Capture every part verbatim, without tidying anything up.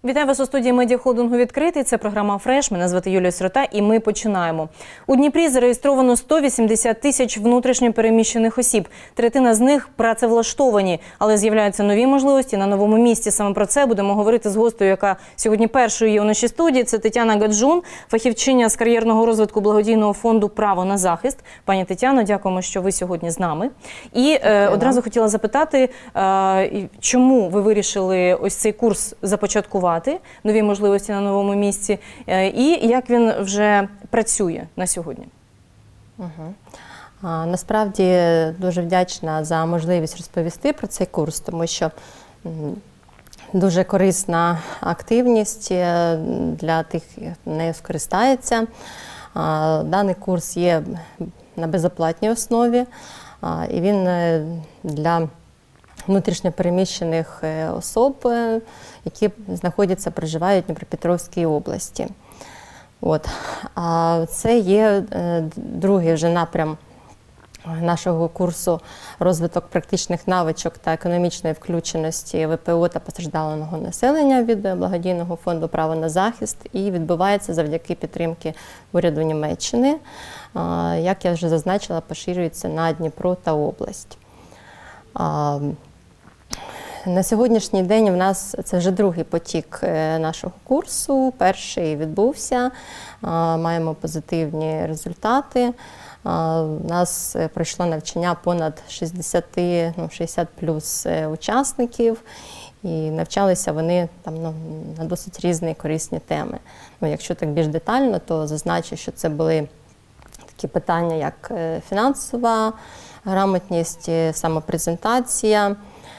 Вітаю вас у студії медіахолдингу «Відкритий». Це програма «Фреш». Мене звати Юлія Сирота і ми починаємо. У Дніпрі зареєстровано сто вісімдесят тисяч внутрішньо переміщених осіб. Третина з них працевлаштовані, але з'являються нові можливості на новому місці. Саме про це будемо говорити з гостею, яка сьогодні першою є у нашій студії. Це Тетяна Гаджун, фахівчиня з кар'єрного розвитку благодійного фонду «Право на захист». Пані Тетяно, дякуємо, що ви сьогодні з нами. І е, одразу хотіла запитати, е, чому ви вирішили ось цей курс започаткувати? Нові можливості на новому місці, і як він вже працює на сьогодні? Угу. А, насправді дуже вдячна за можливість розповісти про цей курс, тому що дуже корисна активність для тих, хто нею скористається. А, даний курс є на безоплатній основі, а, і він для внутрішньо переміщених особ, які знаходяться, проживають в Дніпропетровській області. От. А це є другий вже напрям нашого курсу розвиток практичних навичок та економічної включеності ВПО та постраждалого населення від благодійного фонду «Право на захист», і відбувається завдяки підтримки уряду Німеччини. Як я вже зазначила, поширюється на Дніпро та область. На сьогоднішній день у нас це вже другий потік нашого курсу. Перший відбувся, маємо позитивні результати. У нас пройшло навчання понад шістдесят, ну, шістдесят плюс учасників, і навчалися вони там, ну, на досить різні корисні теми. Ну, якщо так більш детально, то зазначу, що це були такі питання, як фінансова грамотність, самопрезентація,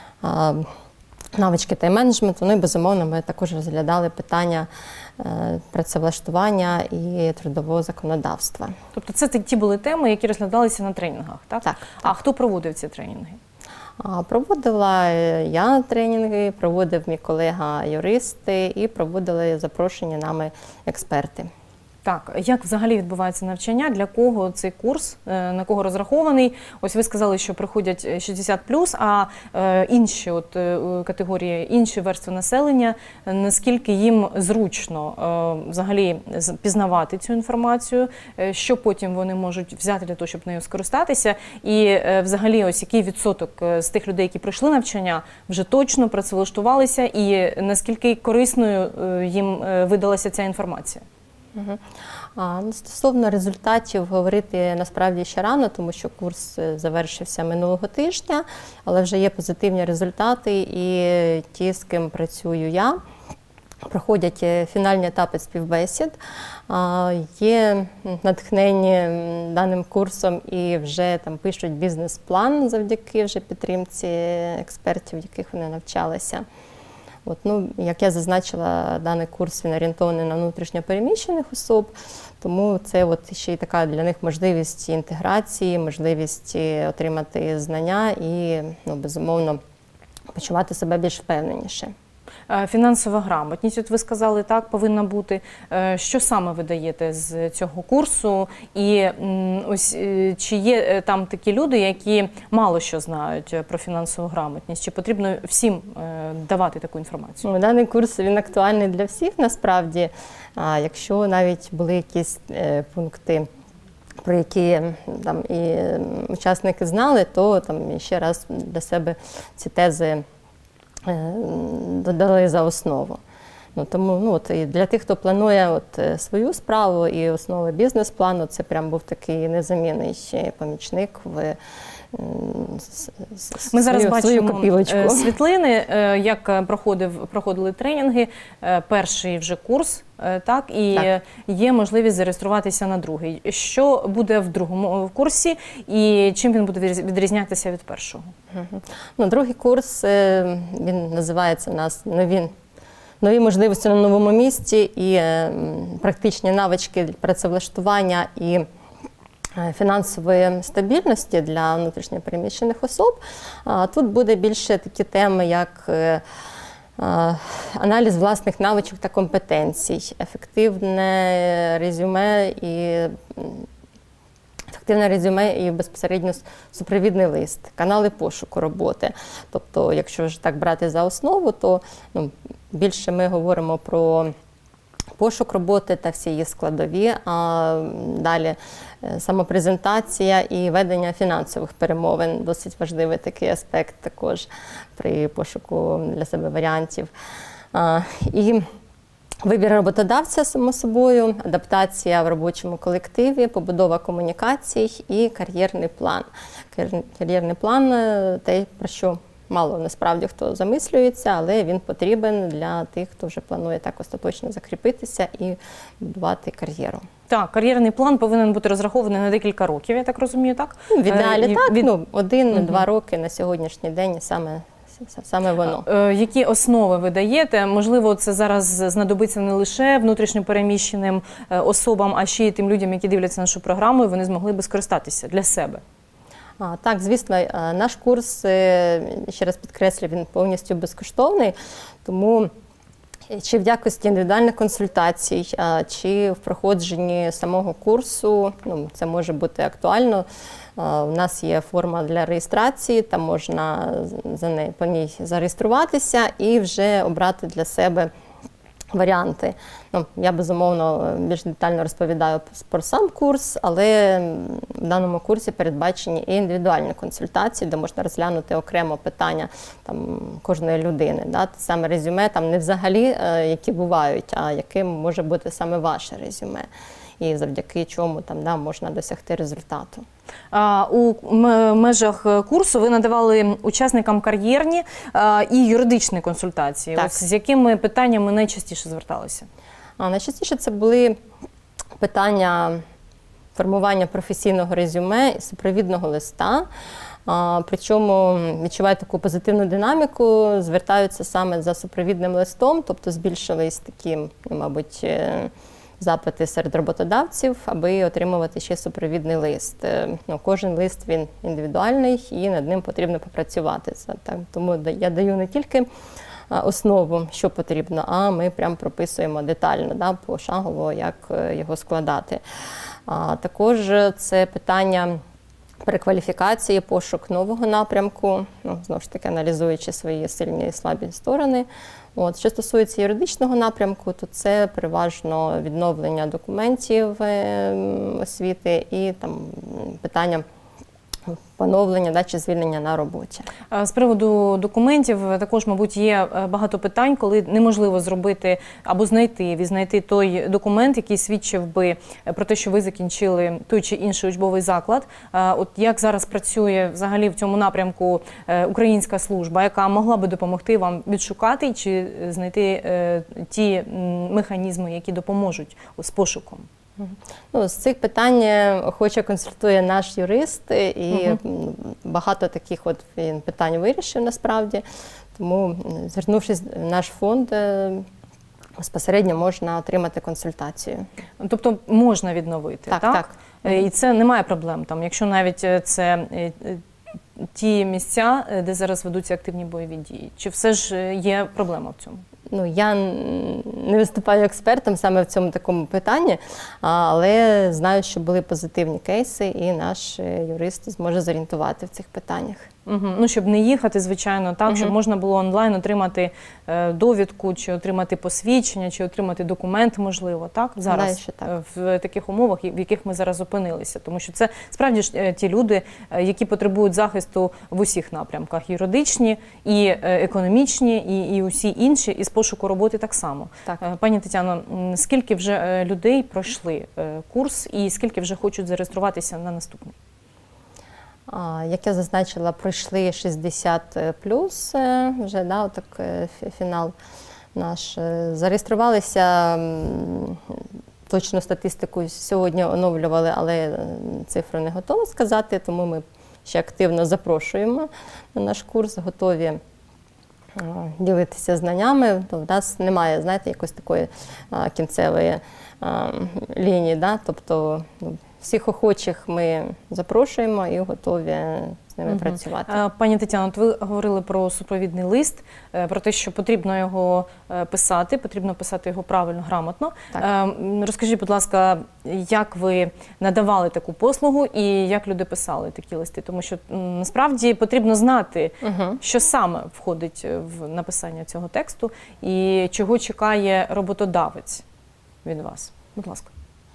навички тайм-менеджменту. Ну і, безумовно, ми також розглядали питання працевлаштування і трудового законодавства. Тобто це ті були теми, які розглядалися на тренінгах, так? Так. А хто проводив ці тренінги? Проводила я тренінги, проводив мій колега-юрист і проводили запрошені нами експерти. Так, як взагалі відбувається навчання, для кого цей курс, на кого розрахований? Ось ви сказали, що приходять шістдесят плюс, а інші от категорії, інші верстви населення, наскільки їм зручно взагалі пізнавати цю інформацію, що потім вони можуть взяти для того, щоб нею скористатися, і взагалі ось який відсоток з тих людей, які пройшли навчання, вже точно працевлаштувалися, і наскільки корисною їм видалася ця інформація? Угу. А, стосовно результатів говорити насправді ще рано, тому що курс завершився минулого тижня, але вже є позитивні результати, і ті, з ким працюю я, проходять фінальні етапи співбесід, а, є натхнені даним курсом і вже там пишуть бізнес-план завдяки вже підтримці експертів, яких вони навчалися. От, ну, як я зазначила, даний курс він орієнтований на внутрішньо переміщених особ, тому це от ще й така для них можливість інтеграції, можливість отримати знання і, ну, безумовно, почувати себе більш впевненіше. Фінансова грамотність, от ви сказали, так, повинна бути. Що саме ви даєте з цього курсу? І ось чи є там такі люди, які мало що знають про фінансову грамотність? Чи потрібно всім давати таку інформацію? Ну, даний курс, він актуальний для всіх, насправді. А якщо навіть були якісь пункти, про які там і учасники знали, то там ще раз для себе ці тези додали за основу. Ну, тому ну, от, і для тих, хто планує от, свою справу і основи бізнес-плану, це прям був такий незамінний помічник в Ми зараз свою, бачимо копілочку. Світлини, як проходив, проходили тренінги, перший вже курс, так, і так, є можливість зареєструватися на другий. Що буде в другому курсі і чим він буде відрізнятися від першого? Угу. Ну, другий курс, він називається у нас «Нові, нові можливості на новому місці» і практичні навички працевлаштування і фінансової стабільності для внутрішньо переміщених особ. Тут буде більше такі теми, як аналіз власних навичок та компетенцій, ефективне резюме і активне резюме і безпосередньо супровідний лист, канали пошуку роботи. Тобто, якщо ж так брати за основу, то ну, більше ми говоримо про пошук роботи та всі її складові, а далі самопрезентація і ведення фінансових перемовин. Досить важливий такий аспект також при пошуку для себе варіантів. І вибір роботодавця, само собою, адаптація в робочому колективі, побудова комунікацій і кар'єрний план. Кар'єрний план – те, про що мало насправді хто замислюється, але він потрібен для тих, хто вже планує так остаточно закріпитися і будувати кар'єру. Так, кар'єрний план повинен бути розрахований на декілька років, я так розумію, так? В ідеалі Е, так, від... ну, один-два угу. роки на сьогоднішній день саме Саме воно. Е, які основи ви даєте? Можливо, це зараз знадобиться не лише внутрішньопереміщеним особам, а ще й тим людям, які дивляться нашу програму, і вони змогли би скористатися для себе. А, так, звісно, наш курс, ще раз підкреслю, він повністю безкоштовний, тому чи в якості індивідуальних консультацій, чи в проходженні самого курсу, ну, це може бути актуально. У нас є форма для реєстрації, там можна за неї, по ній зареєструватися і вже обрати для себе варіанти. Ну, я, безумовно, більш детально розповідаю про сам курс, але в даному курсі передбачені і індивідуальні консультації, де можна розглянути окремо питання там, кожної людини. Да? Саме резюме там не взагалі, які бувають, а яким може бути саме ваше резюме. І завдяки чому там да, можна досягти результату. А, у межах курсу ви надавали учасникам кар'єрні а, і юридичні консультації. Ось з якими питаннями найчастіше зверталися? А, найчастіше це були питання формування професійного резюме і супровідного листа. А, причому відчувають таку позитивну динаміку, звертаються саме за супровідним листом, тобто збільшились такі, мабуть, запити серед роботодавців, аби отримувати ще супровідний лист. Ну, кожен лист він індивідуальний і над ним потрібно попрацювати. Так, тому я даю не тільки основу, що потрібно, а ми прям прописуємо детально, да, пошагово, як його складати. А також це питання перекваліфікації, пошук нового напрямку, ну, знову ж таки, аналізуючи свої сильні і слабі сторони. От, що стосується юридичного напрямку, то це переважно відновлення документів освіти і там питання поновлення да, чи звільнення на роботі. З приводу документів також, мабуть, є багато питань, коли неможливо зробити або знайти, відзнайти той документ, який свідчив би про те, що ви закінчили той чи інший учбовий заклад. От як зараз працює взагалі в цьому напрямку українська служба, яка могла би допомогти вам відшукати чи знайти ті механізми, які допоможуть з пошуком? Ну, з цих питань охоче консультує наш юрист, і угу. багато таких от він питань вирішив насправді. Тому, звернувшись в наш фонд, безпосередньо можна отримати консультацію. Тобто можна відновити, так? Так, так. І це немає проблем, там, якщо навіть це ті місця, де зараз ведуться активні бойові дії. Чи все ж є проблема в цьому? Ну, я не виступаю експертом саме в цьому такому питанні, але знаю, що були позитивні кейси, і наш юрист зможе зорієнтувати в цих питаннях. Угу. Ну, щоб не їхати, звичайно, так, угу. щоб можна було онлайн отримати е, довідку, чи отримати посвідчення, чи отримати документ, можливо, так? Зараз, Знаю, що так. В таких умовах, в яких ми зараз опинилися. Тому що це, справді ж, ті люди, які потребують захисту в усіх напрямках. Юридичні, і економічні, і, і усі інші, і з пошуку роботи так само. Так. Пані Тетяно, скільки вже людей пройшли курс, і скільки вже хочуть зареєструватися на наступний? Як я зазначила, пройшли шістдесят плюс, вже да, отак, фінал наш. Зареєструвалися, точну статистику сьогодні оновлювали, але цифру не готова сказати, тому ми ще активно запрошуємо на наш курс, готові ділитися знаннями. То в нас немає, знаєте, якоїсь такої кінцевої лінії, да? Тобто всіх охочих ми запрошуємо і готові з ними працювати. А, Пані Тетяно, от ви говорили про супровідний лист, про те, що потрібно його писати, потрібно писати його правильно, грамотно. Так. Розкажіть, будь ласка, як ви надавали таку послугу і як люди писали такі листи? Тому що насправді потрібно знати, угу. що саме входить в написання цього тексту і чого чекає роботодавець від вас. Будь ласка.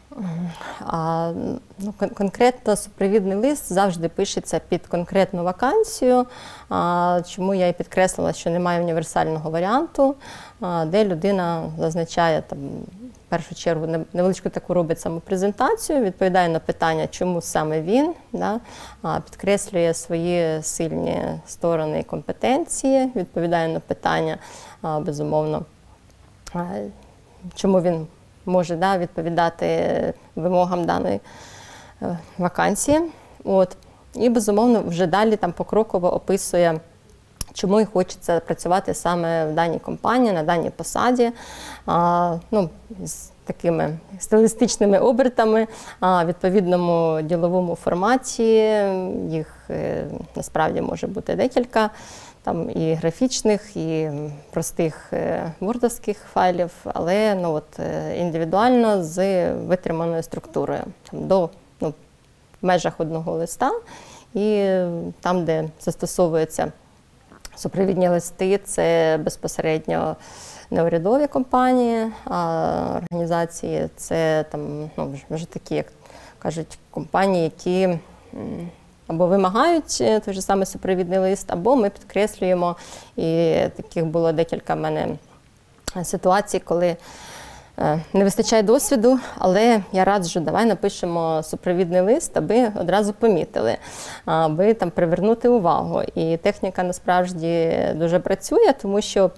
А, ну, кон конкретно супровідний лист завжди пишеться під конкретну вакансію, а, чому я і підкреслила, що немає універсального варіанту, а, де людина зазначає там, в першу чергу невеличку таку робить самопрезентацію, відповідає на питання, чому саме він, да, а, підкреслює свої сильні сторони і компетенції, відповідає на питання, а, безумовно, а, чому він може да, відповідати вимогам даної е, вакансії. От. І, безумовно, вже далі там покроково описує, чому і хочеться працювати саме в даній компанії, на даній посаді, а, ну, з такими стилістичними обертами, а, в відповідному діловому форматі. Їх е, насправді може бути декілька. Там і графічних, і простих вордовських файлів, але ну, от, індивідуально з витриманою структурою. Там, до, ну, в межах одного листа. І там, де застосовуються супровідні листи, це безпосередньо неурядові компанії, а організації, це там, ну, вже такі, як кажуть, компанії, які або вимагають той же самий супровідний лист, або ми підкреслюємо, і таких було декілька в мене ситуацій, коли не вистачає досвіду, але я раджу, давай напишемо супровідний лист, аби одразу помітили, аби там привернути увагу. І техніка насправді дуже працює, тому що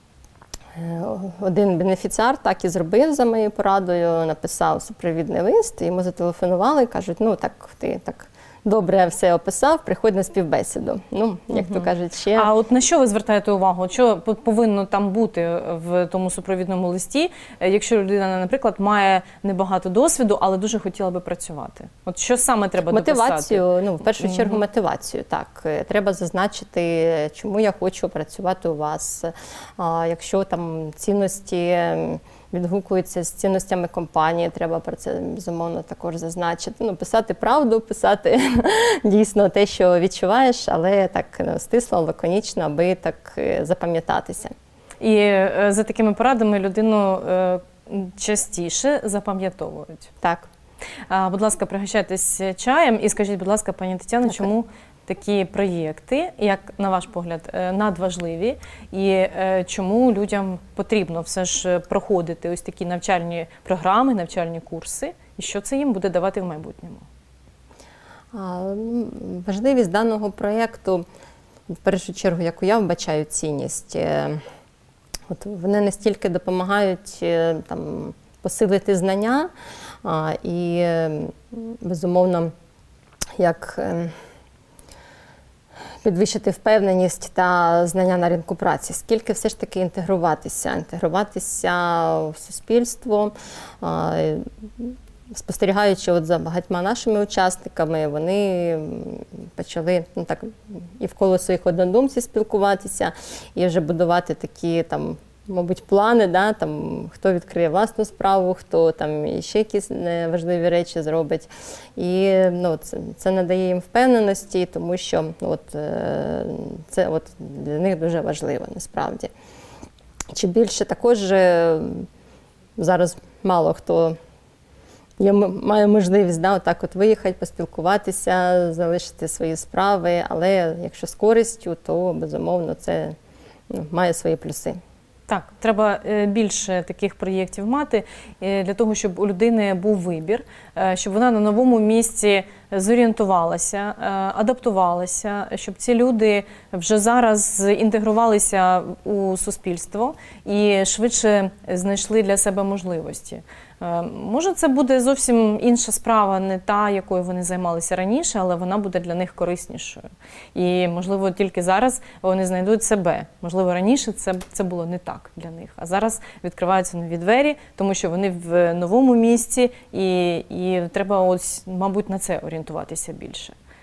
один бенефіціар так і зробив за моєю порадою, написав супровідний лист, і йому зателефонували і кажуть, ну так, ти так добре все описав, приходь на співбесіду. Ну, як угу. то кажуть, ще... А от на що ви звертаєте увагу? Що повинно там бути в тому супровідному листі, якщо людина, наприклад, має небагато досвіду, але дуже хотіла би працювати? От що саме треба мотивацію, дописати? Ну, в першу угу. чергу мотивацію, так. Треба зазначити, чому я хочу працювати у вас. А, якщо там цінності відгукуються з цінностями компанії, треба про це, безумовно, також зазначити. Ну, писати правду, писати дійсно те, що відчуваєш, але так стисло, лаконічно, аби так запам'ятатися. І за такими порадами людину частіше запам'ятовують. Так. А, будь ласка, пригощайтесь чаєм і скажіть, будь ласка, пані Тетяно, так. чому такі проєкти, як, на ваш погляд, надважливі, і чому людям потрібно все ж проходити ось такі навчальні програми, навчальні курси, і що це їм буде давати в майбутньому? Важливість даного проєкту, в першу чергу, яку я вбачаю цінність, от вони настільки допомагають там, посилити знання і, безумовно, як підвищити впевненість та знання на ринку праці, скільки все ж таки інтегруватися, інтегруватися в суспільство. Спостерігаючи от за багатьма нашими учасниками, вони почали ну, так, і вколо своїх однодумців спілкуватися, і вже будувати такі там, мабуть, плани, да, там, хто відкриє власну справу, хто там ще якісь важливі речі зробить. І ну, це, це надає їм впевненості, тому що ну, от, це от, для них дуже важливо, насправді. Чи більше також зараз мало хто я маю можливість да, отак от виїхати, поспілкуватися, залишити свої справи, але якщо з користю, то, безумовно, це ну, має свої плюси. Так, треба більше таких проєктів мати для того, щоб у людини був вибір, щоб вона на новому місці зорієнтувалася, адаптувалася, щоб ці люди вже зараз інтегрувалися у суспільство і швидше знайшли для себе можливості. Може, це буде зовсім інша справа, не та, якою вони займалися раніше, але вона буде для них кориснішою. І, можливо, тільки зараз вони знайдуть себе. Можливо, раніше це, це було не так для них. А зараз відкриваються нові двері, тому що вони в новому місці, і, і треба, ось, мабуть, на це орієнтуватися більше.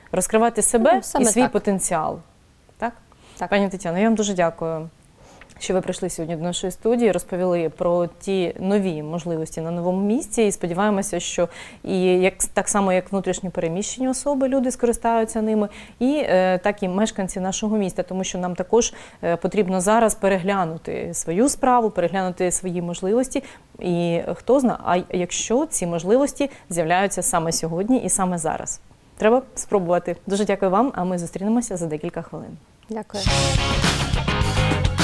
розкривати себе Ну, саме і свій так. потенціал. Так? Так. Пані Тетяно, я вам дуже дякую, що ви прийшли сьогодні до нашої студії, розповіли про ті нові можливості на новому місці. І сподіваємося, що і як, так само, як внутрішньо переміщені особи, люди скористаються ними, і е, так і мешканці нашого міста, тому що нам також е, потрібно зараз переглянути свою справу, переглянути свої можливості. І хто знає, а якщо ці можливості з'являються саме сьогодні і саме зараз. Треба спробувати. Дуже дякую вам, а ми зустрінемося за декілька хвилин. Дякую.